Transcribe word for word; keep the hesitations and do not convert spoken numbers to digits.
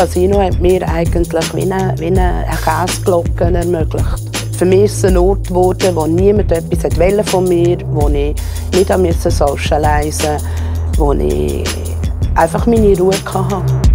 Casino hat mir eigentlich wie eine, wie eine Käseglocke ermöglicht. Für mich ist es ein Ort geworden, wo niemand etwas wollte von mir, wo ich nicht socialisen musste, wo ich einfach meine Ruhe hatte.